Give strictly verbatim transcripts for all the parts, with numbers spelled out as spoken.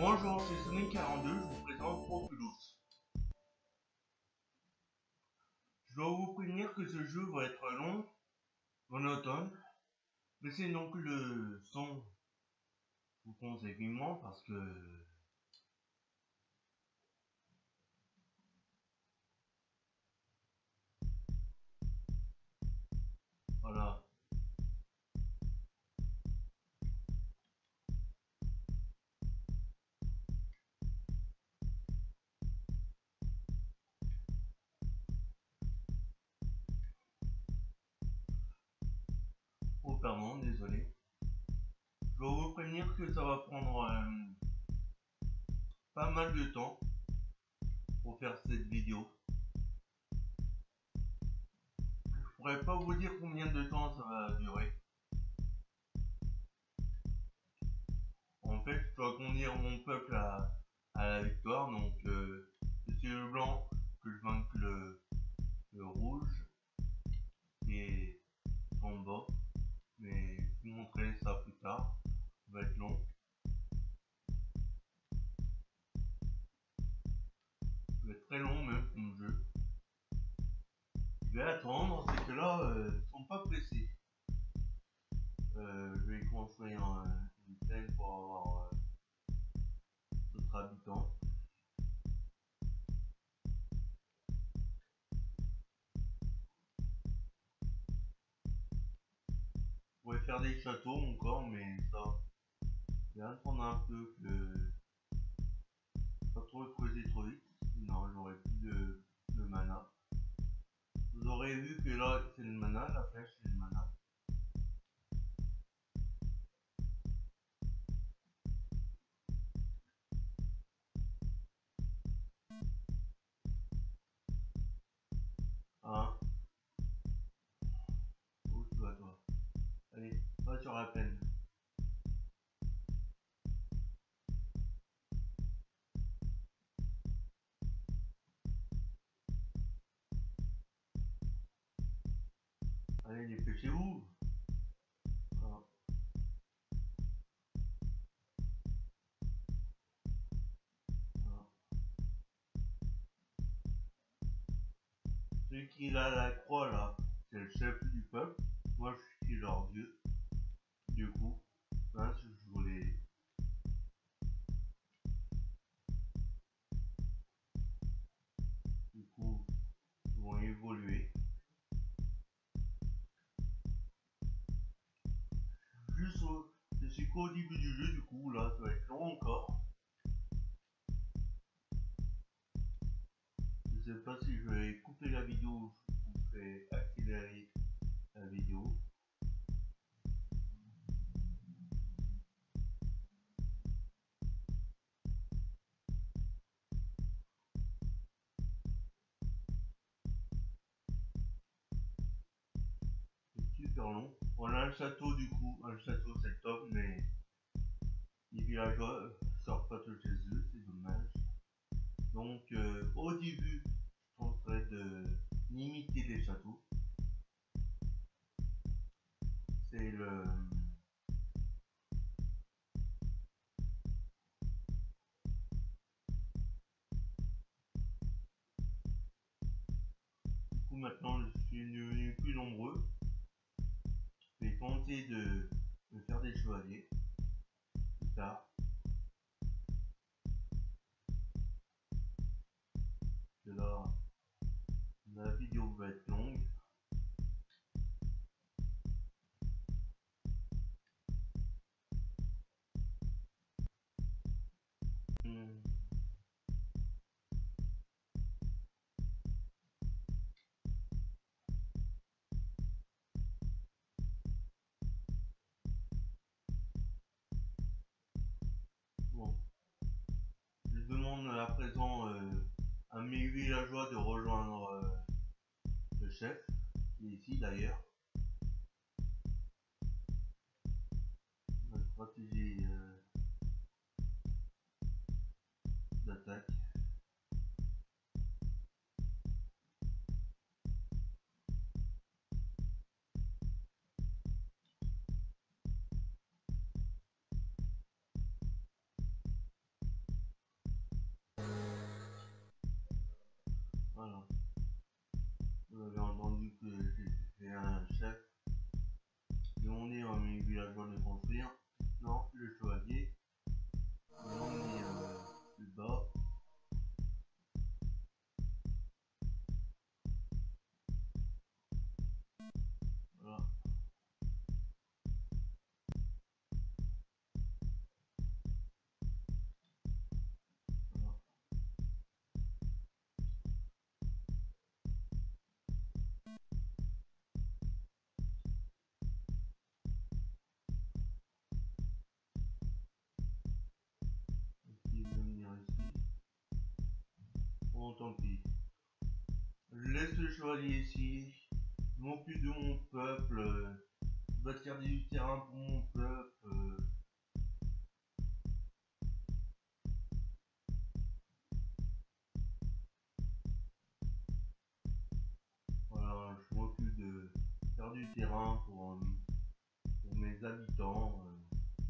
Bonjour, c'est Sonic quarante-deux, je vous présente Populous. Je dois vous prévenir que ce jeu va être long, monotone, laissez donc le son vous conseille vivement parce que voilà. Oh pardon, désolé. Je dois vous prévenir que ça va prendre euh, pas mal de temps pour faire cette vidéo. Je pourrais pas vous dire combien de temps ça va durer. En fait, je dois conduire mon peuple à, à la victoire, donc euh, c'est le blanc que je vainque le, le rouge et en bas, mais je vous montrerai ça plus tard, ça va être long. Ça va être très long même comme jeu. Je vais attendre, c'est que là, euh, ils sont pas pressés. Euh, je vais construire euh, une plaine pour avoir euh, d'autres habitants. Je pourrais faire des châteaux encore, mais ça, je vais attendre un peu que pas trop creuser trop vite, sinon j'aurai plus de, de mana. Vous aurez vu que là c'est le mana, la flèche c'est le mana. Hein? Où tu vas toi? Allez, va sur la plaine. Allez, dépêchez-vous. Voilà. Voilà. Celui qui a la croix là, c'est le chef du peuple. Moi je suis leur dieu. Du coup, hein, je voulais. Du coup, ils vont évoluer. Juste au, je suis qu'au début du jeu, du coup là ça va être long encore. Je sais pas si je vais couper la vidéo ou je vais accélérer la vidéo. C'est super long. On a un château du coup, un château c'est top, mais les villageois sortent pas de chez eux, c'est dommage. Donc euh, au début, je tenterai de limiter les châteaux. C'est le du coup maintenant je suis devenu plus nombreux. Je vais tenter de, de faire des chevaliers plus tard. Que là, la vidéo va être longue. Hmm. Bon, je demande à présent euh, à mes villageois de rejoindre euh, le chef, qui est ici d'ailleurs. La stratégie euh, d'attaque. Voilà. Vous avez entendu que j'ai un chef. Et on est en villageois de construire. Non, le chevalier. Et on est euh, plus bas. Voilà. Voilà. Ici, venir ici. Bon, tant pis. Je laisse le chevalier ici. Je m'occupe de mon peuple. Euh, bâtir du terrain pour mon peuple. Euh, voilà, je m'occupe de faire du terrain pour, euh, pour mes habitants. Euh.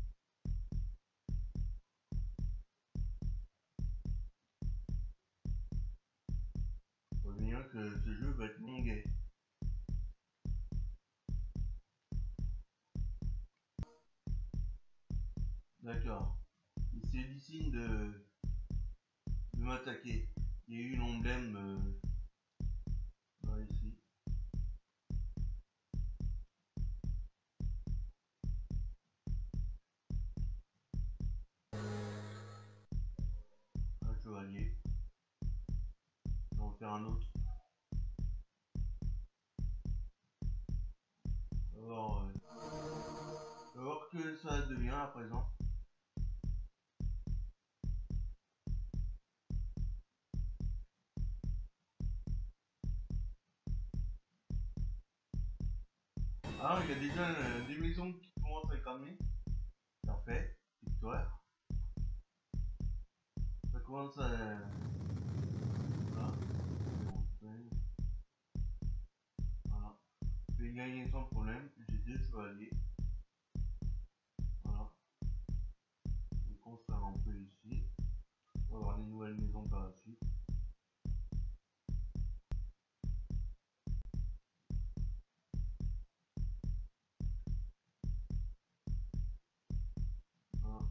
Je vois bien que ce jeu va être longuet. D'accord. Il s'est décidé de, de m'attaquer. Il y a eu l'emblème euh, là, ici. Un chevalier. On va en faire un autre. On va voir, euh, on va voir que ça devient à présent. Ah, il y a déjà euh, des maisons qui commencent à cramer. Parfait. Victoire. Ça commence à... Voilà. Voilà. Je vais gagner sans problème. J'ai deux chevaliers. Voilà. Je vais construire un peu ici. On va avoir des nouvelles maisons par la suite. Voilà.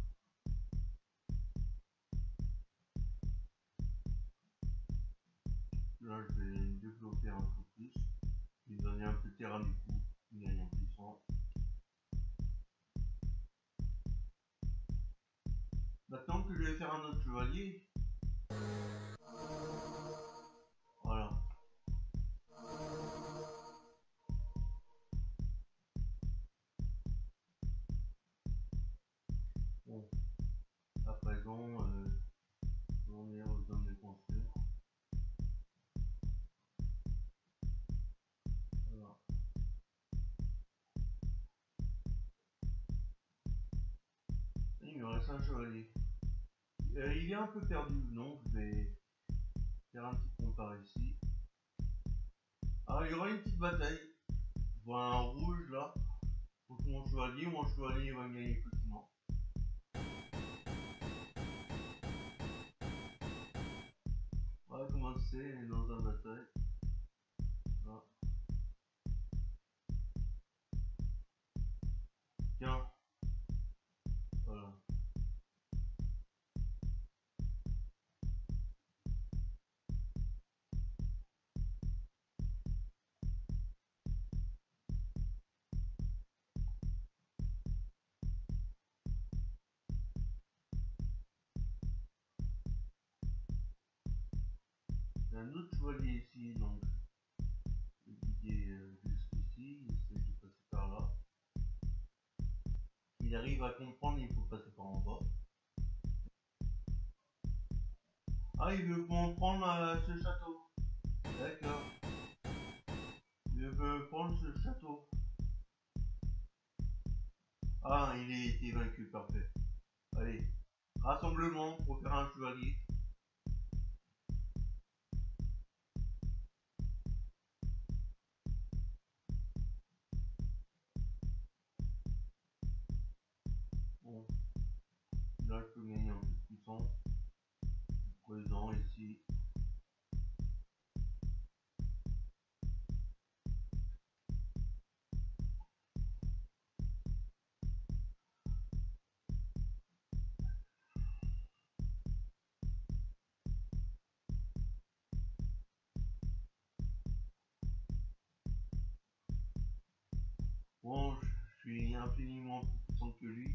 Là, je vais développer un peu plus. Je vais donner un peu de terrain du coup. Je gagne en puissance. Maintenant que je vais faire un autre chevalier. Voilà. Bon. À présent, euh, on est aux hommes de construire. Voilà. Il me reste un chevalier. Euh, il est un peu perdu, non? Je vais faire un petit pont par ici. Ah, il y aura une petite bataille. Je vois un rouge là. Contre mon chevalier. Mon chevalier va gagner facilement. On va commencer dans un bataille. Voilà. Tiens. Voilà. Il y a un autre chevalier ici, donc je vais guider euh, jusqu'ici, il essaie de passer par là. Il arrive à comprendre, il faut passer par en bas. Ah, il veut prendre euh, ce château. D'accord. Il veut prendre ce château. Ah, il a été vaincu, parfait. Allez, rassemblement pour faire un chevalier. Bon, là je peux gagner un peu de puissance. Présent ici. Bon, je suis infiniment plus puissant que lui.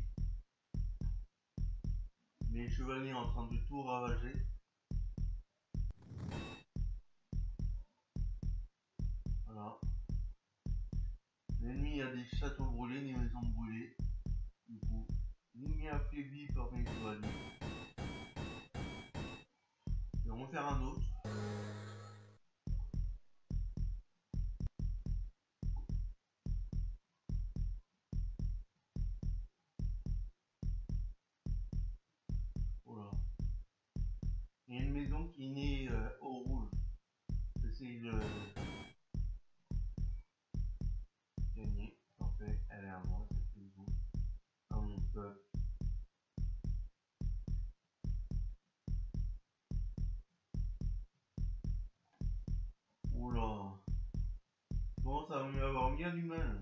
Mes chevaliers en train de tout ravager. Voilà. L'ennemi a des châteaux brûlés, des maisons brûlées. Du coup, l'ennemi affaibli par mes chevaliers. Et on va faire un autre. Voilà. Il y a une maison qui naît euh, au rouge. J'essaye de gagner. Parfait, elle est à moi, cette maison. À mon peuple. Oula. Bon, ça va mieux avoir bien du mal.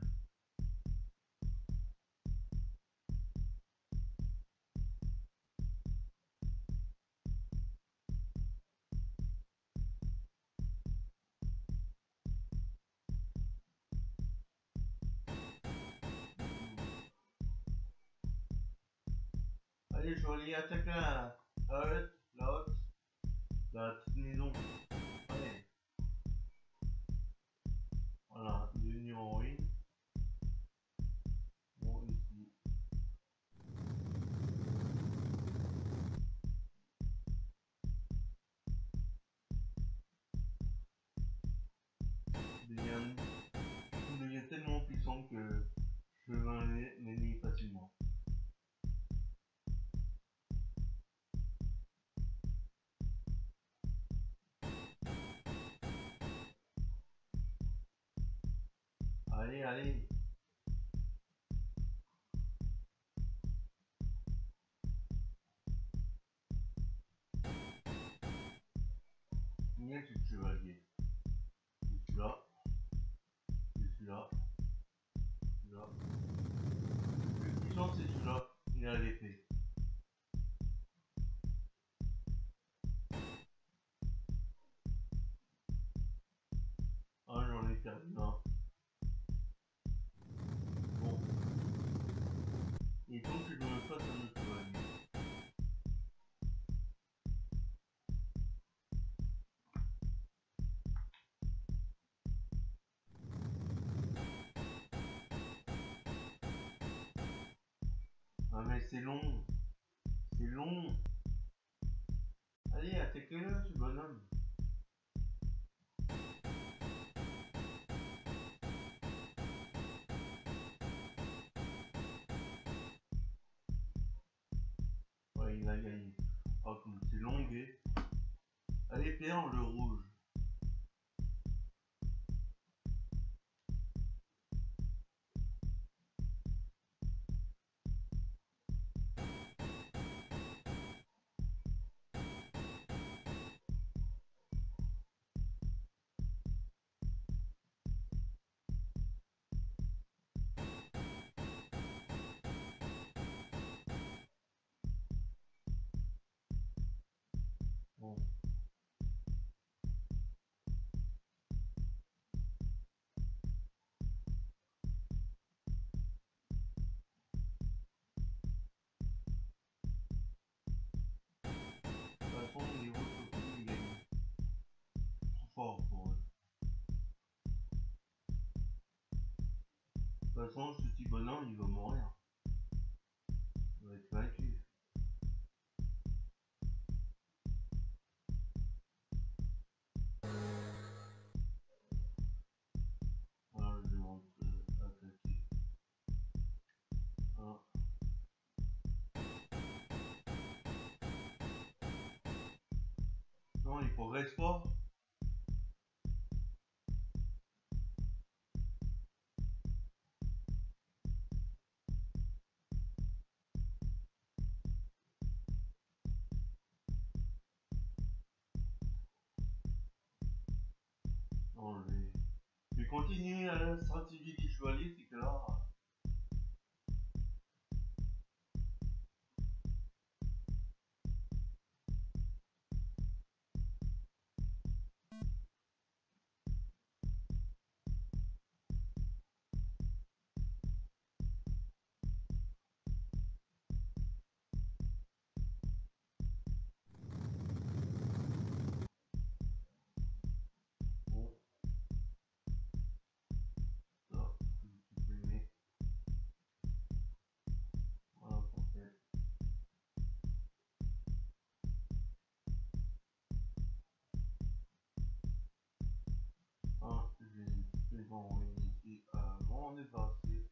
Allez, chevalier, attaque la, la haute, la haute, la petite maison. Allez. Voilà, devenu en ruine. Bon, ici. Il devient, il devient tellement puissant que je vainc l'ennemi facilement. Allez, allez. Il y a ce chevalier. C'est celui-là. C'est celui-là. Celui-là. Le plus puissant, c'est celui-là. Il a l'épée. Ah, j'en ai perdu un. Bon. Il faut que je me fasse un autre chevalier. Ah, mais c'est long. C'est long. Allez, attaquez-le, ce bonhomme. Ouais, il a gagné. Oh, comme c'est longué. Allez, perdre le rouge. Bon. De toute façon, les autres côtés, ils gagnent. Trop fort pour eux. De toute façon, ce petit bonhomme, il va mourir. Il va être vaincu. Voilà, je demande euh, attaquer. Voilà. Non, il progresse pas. Non, je vais, je vais continuer à la stratégie des chevaliers, c'est que là. C'est bon, on est ici. Avant, on est passé.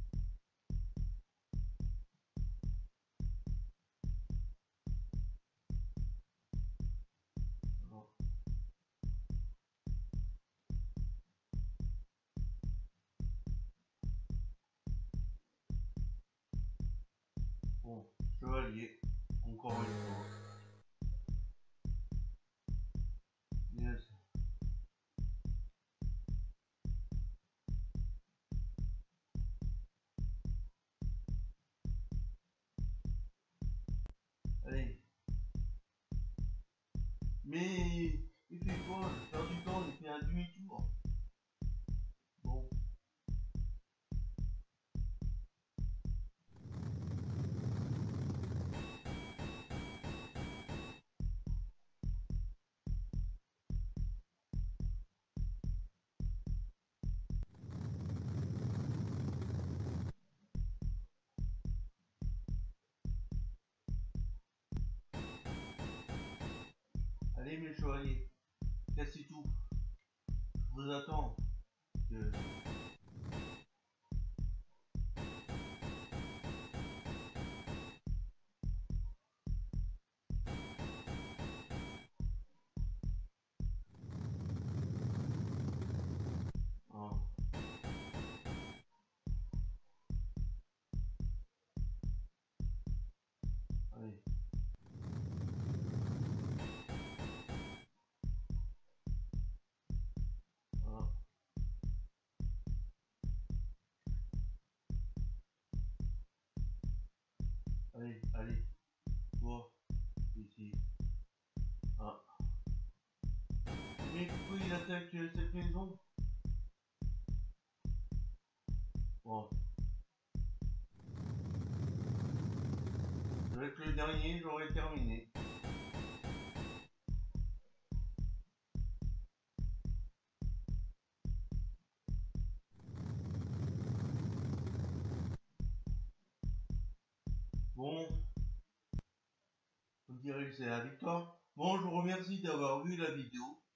Alors. Bon, chevalier, encore une fois. Yes. Allez. Mais il fait quoi? Je perds du temps, il fait un demi-tour. Bon. Allez mes chevaliers, cassez tout. Je vous attends. Que... Oh. Allez. Voilà. Allez, allez. Toi, ici. Ah. Mais pourquoi il attaque euh, cette maison? Bon. Avec le dernier, j'aurais terminé. Bon. On dirait que c'est la victoire. Bon, je vous remercie d'avoir vu la vidéo.